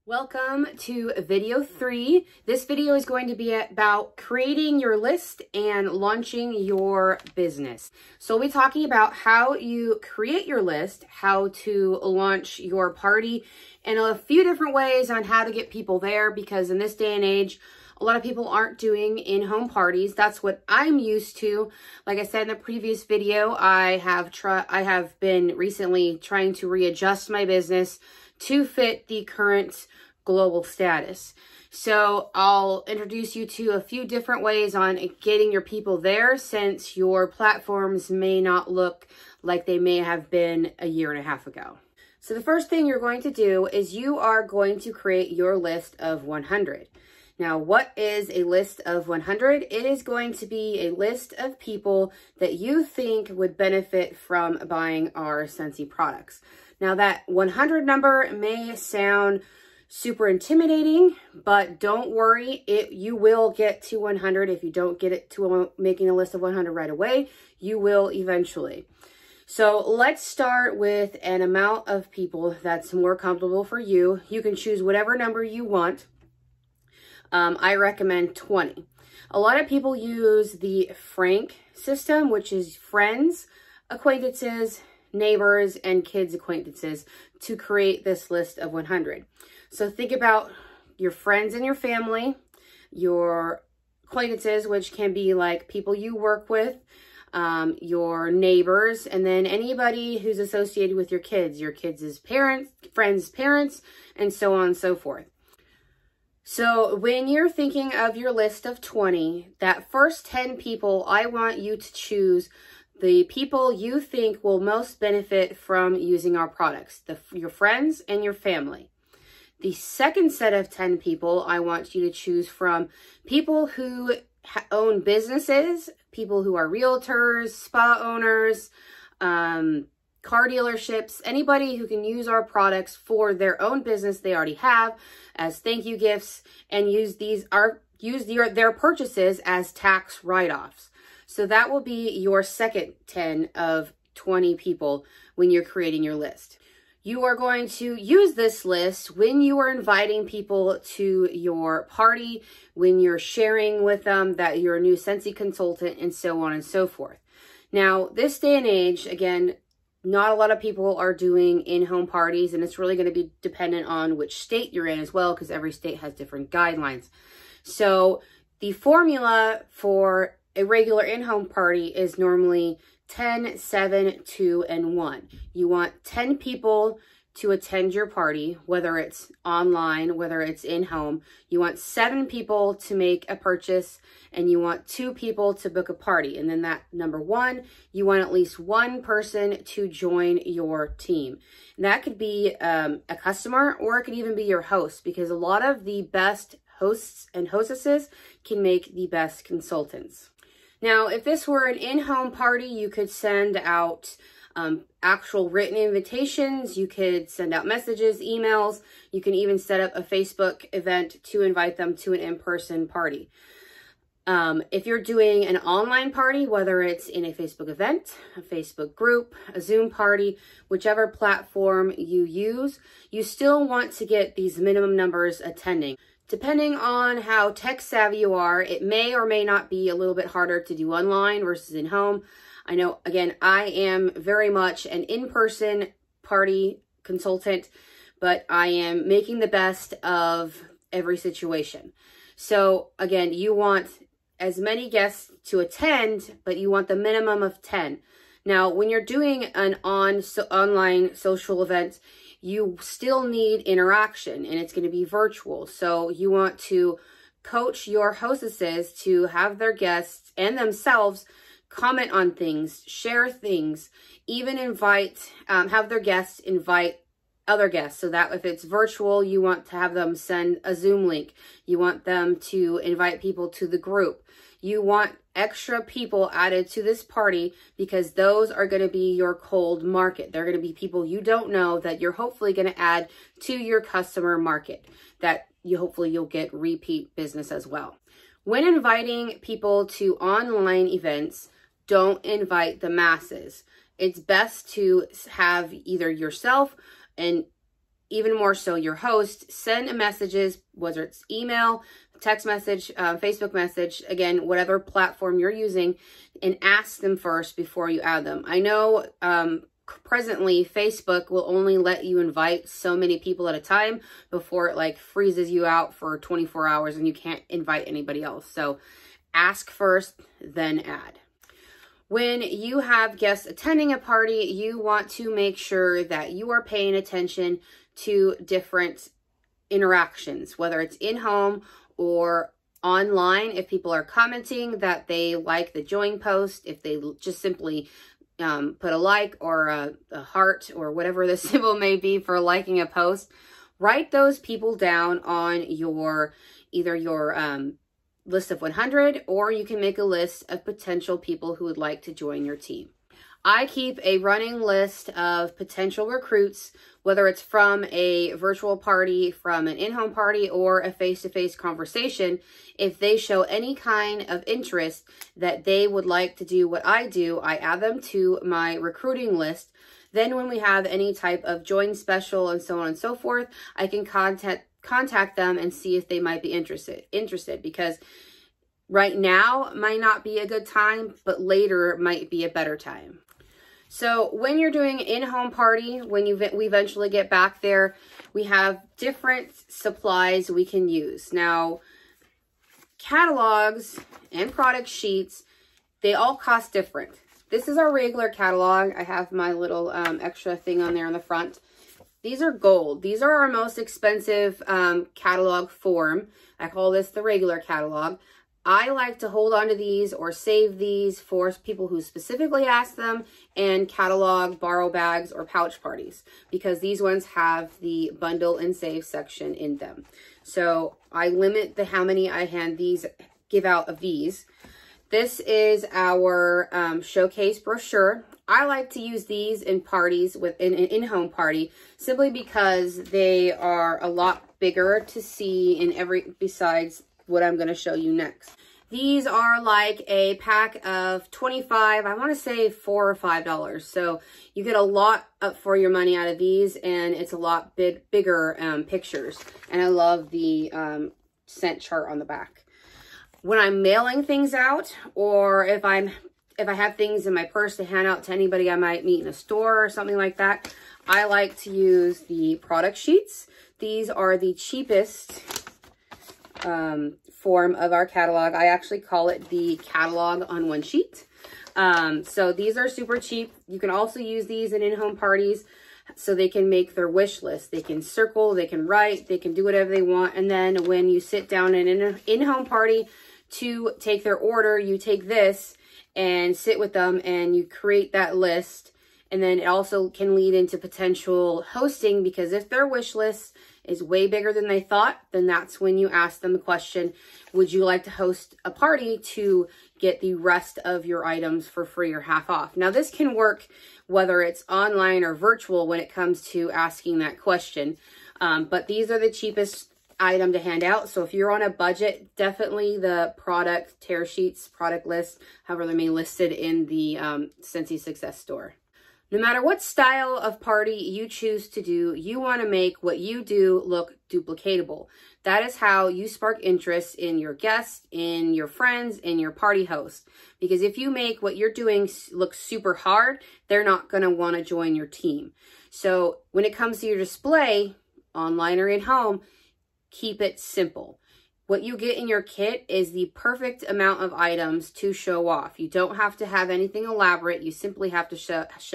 Welcome to video 3. This video is going to be about creating your list and launching your business. So we'll be talking about how you create your list, how to launch your party, and a few different ways on how to get people there, because in this day and age, a lot of people aren't doing in-home parties. That's what I'm used to. Like I said in the previous video, I have been recently trying to readjust my business to fit the current global status. So I'll introduce you to a few different ways on getting your people there, since your platforms may not look like they may have been a year and a half ago. So the first thing you're going to do is you are going to create your list of 100. Now, what is a list of 100? It is going to be a list of people that you think would benefit from buying our Scentsy products. Now, that 100 number may sound super intimidating, but don't worry, you will get to 100. If you don't get it to making a list of 100 right away, you will eventually. So let's start with an amount of people that's more comfortable for you. You can choose whatever number you want. I recommend 20. A lot of people use the Frank system, which is friends, acquaintances, neighbors, and kids acquaintances, to create this list of 100. So think about your friends and your family, your acquaintances, which can be like people you work with, your neighbors, and then anybody who's associated with your kids' parents, friends' parents, and so on and so forth. So when you're thinking of your list of 20, that first 10 people, I want you to choose the people you think will most benefit from using our products, your friends and your family. The second set of 10 people, I want you to choose from people who own businesses, people who are realtors, spa owners, car dealerships, anybody who can use our products for their own business they already have as thank you gifts, and use their purchases as tax write-offs. So that will be your second 10 of 20 people when you're creating your list. You are going to use this list when you are inviting people to your party, when you're sharing with them that you're a new Scentsy consultant, and so on and so forth. Now, this day and age, again, not a lot of people are doing in-home parties, and it's really going to be dependent on which state you're in as well, because every state has different guidelines. So the formula for a regular in-home party is normally 10, 7, 2, and 1. You want 10 people to attend your party, whether it's online, whether it's in-home. You want 7 people to make a purchase, and you want 2 people to book a party. And then that number 1, you want at least 1 person to join your team. And that could be a customer, or it could even be your host, because a lot of the best hosts and hostesses can make the best consultants. Now, if this were an in-home party, you could send out actual written invitations. You could send out messages, emails. You can even set up a Facebook event to invite them to an in-person party. If you're doing an online party, whether it's in a Facebook event, a Facebook group, a Zoom party, whichever platform you use, you still want to get these minimum numbers attending. Depending on how tech savvy you are, it may or may not be a little bit harder to do online versus in home. I know, again, I am very much an in-person party consultant, but I am making the best of every situation. So again, you want as many guests to attend, but you want the minimum of 10. Now, when you're doing an online social event, you still need interaction, and it's going to be virtual. So you want to coach your hostesses to have their guests and themselves comment on things, share things, even have their guests invite other guests, so that if it's virtual, you want to have them send a Zoom link. You want them to invite people to the group. You want extra people added to this party, because those are going to be your cold market. They're going to be people you don't know that you're hopefully going to add to your customer market, that hopefully you'll get repeat business as well. When inviting people to online events, don't invite the masses. It's best to have either yourself and even more so your host, send messages, whether it's email, text message, Facebook message, again, whatever platform you're using, and ask them first before you add them. I know presently Facebook will only let you invite so many people at a time before it like freezes you out for 24 hours and you can't invite anybody else. So ask first, then add. When you have guests attending a party, you want to make sure that you are paying attention to different interactions, whether it's in-home or online. If people are commenting that they like the join post, if they just simply put a like or a heart or whatever the symbol may be for liking a post, write those people down on your either your list of 100, or you can make a list of potential people who would like to join your team. I keep a running list of potential recruits, whether it's from a virtual party, from an in-home party, or a face-to-face conversation. If they show any kind of interest that they would like to do what I do, I add them to my recruiting list. Then when we have any type of join special and so on and so forth, I can contact them and see if they might be interested, because right now might not be a good time, but later might be a better time. So when you're doing an in-home party, when we eventually get back there, we have different supplies we can use. Now, catalogs and product sheets, they all cost different. This is our regular catalog. I have my little extra thing on there on the front. These are gold. These are our most expensive catalog form. I call this the regular catalog. I like to hold on to these or save these for people who specifically ask them, and catalog borrow bags or pouch parties, because these ones have the bundle and save section in them. So I limit how many I give out of these. This is our showcase brochure. I like to use these in parties, in an in-home party, simply because they are a lot bigger to see besides what I'm going to show you next. These are like a pack of 25, I want to say $4 or $5. So you get a lot up for your money out of these, and it's a lot bigger pictures. And I love the scent chart on the back. When I'm mailing things out, or if I have things in my purse to hand out to anybody I might meet in a store or something like that, I like to use the product sheets. These are the cheapest form of our catalog. I actually call it the catalog on one sheet. So these are super cheap. You can also use these in-home parties so they can make their wish list. They can circle, they can write, they can do whatever they want. And then when you sit down in an in-home party to take their order, you take this and sit with them and you create that list. And then it also can lead into potential hosting, because if their wish list is way bigger than they thought, then that's when you ask them the question, would you like to host a party to get the rest of your items for free or half off? Now, this can work whether it's online or virtual when it comes to asking that question. But these are the cheapest item to hand out. So if you're on a budget, definitely the product tear sheets, product list, however they may listed in the Scentsy Success store. No matter what style of party you choose to do, you want to make what you do look duplicatable. That is how you spark interest in your guests, in your friends, in your party host. Because if you make what you're doing look super hard, they're not going to want to join your team. So when it comes to your display, online or in home, keep it simple. What you get in your kit is the perfect amount of items to show off. You don't have to have anything elaborate. You simply have to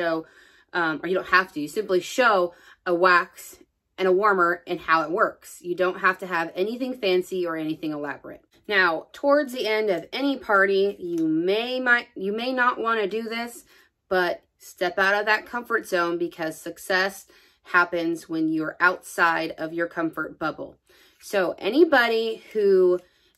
or you don't have to, you simply show a wax and a warmer and how it works. You don't have to have anything fancy or anything elaborate. Now, towards the end of any party, you may not want to do this, but step out of that comfort zone, because success happens when you're outside of your comfort bubble. So anybody who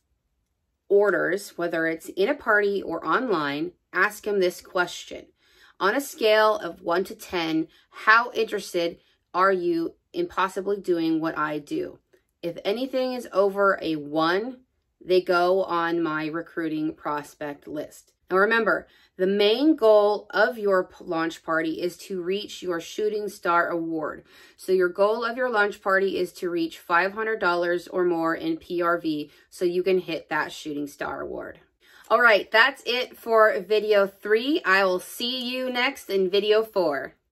orders, whether it's in a party or online, ask them this question. On a scale of 1 to 10, how interested are you in possibly doing what I do? If anything is over a 1, they go on my recruiting prospect list. Now remember, the main goal of your launch party is to reach your Shooting Star Award. So your goal of your launch party is to reach $500 or more in PRV so you can hit that Shooting Star Award. All right, that's it for video 3. I will see you next in video 4.